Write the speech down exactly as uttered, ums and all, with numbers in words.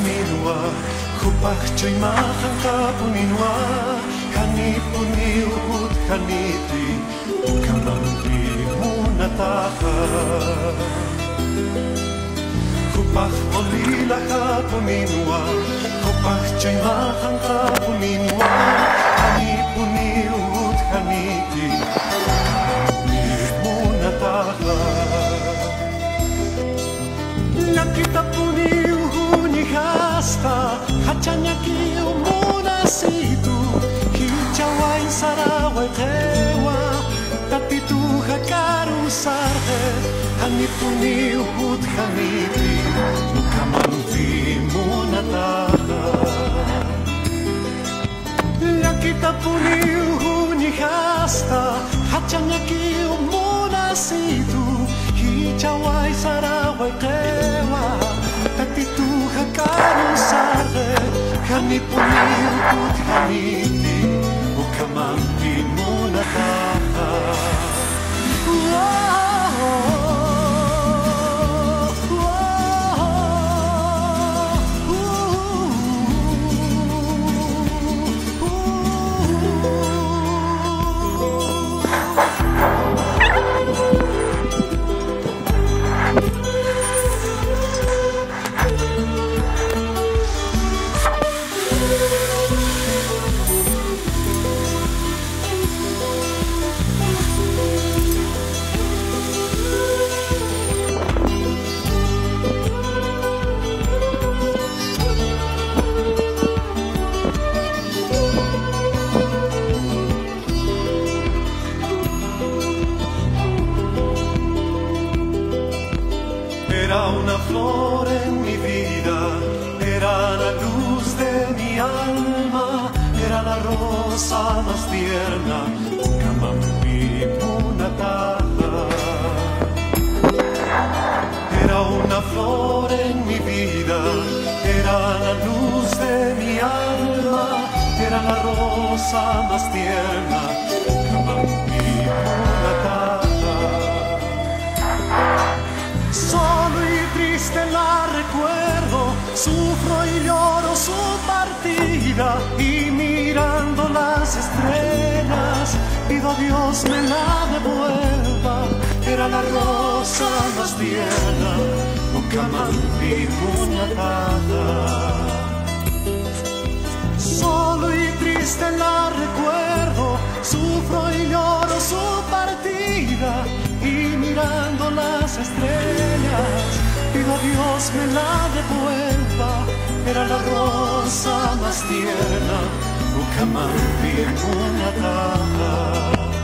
puninua Kupakchoy mahang kapuninua Kanipuni uhud kaniti Kamampi munataka Kupak olila kapuninua Kupakchoy mahang kapuninua Kanipuni uhud kaniti Kamampi munataka Nakita puni uhuni hasta Hachanya ki umuna situ Hichawai sarawai tewa Tatitu hakaru sarhe Hani puni uhud haniti Nukamanti munataha Nakita puni uhuni hasta Hachanya ki umuna situ Hichawai sarawai tewa Tatitu hakaru sarhe Hani puni uhud haniti Ukamampi munataha Era una flor en mi vida, era la luz de mi alma, era la rosa más tierna, Kamampi munataha. Era una flor en mi vida, era la luz de mi alma, era la rosa más tierna, Kamampi munataha. Solo y triste la recuerdo, sufro y lloro su partida y mirando las estrellas pido a Dios me la devuelva. Era la rosa más tierna, Ukamampi munataha. Solo y triste la recuerdo, sufro y lloro su partida y mirando las estrellas pido a Dios me la devuelva. Era la rosa más tierna, Ukamampi munataha.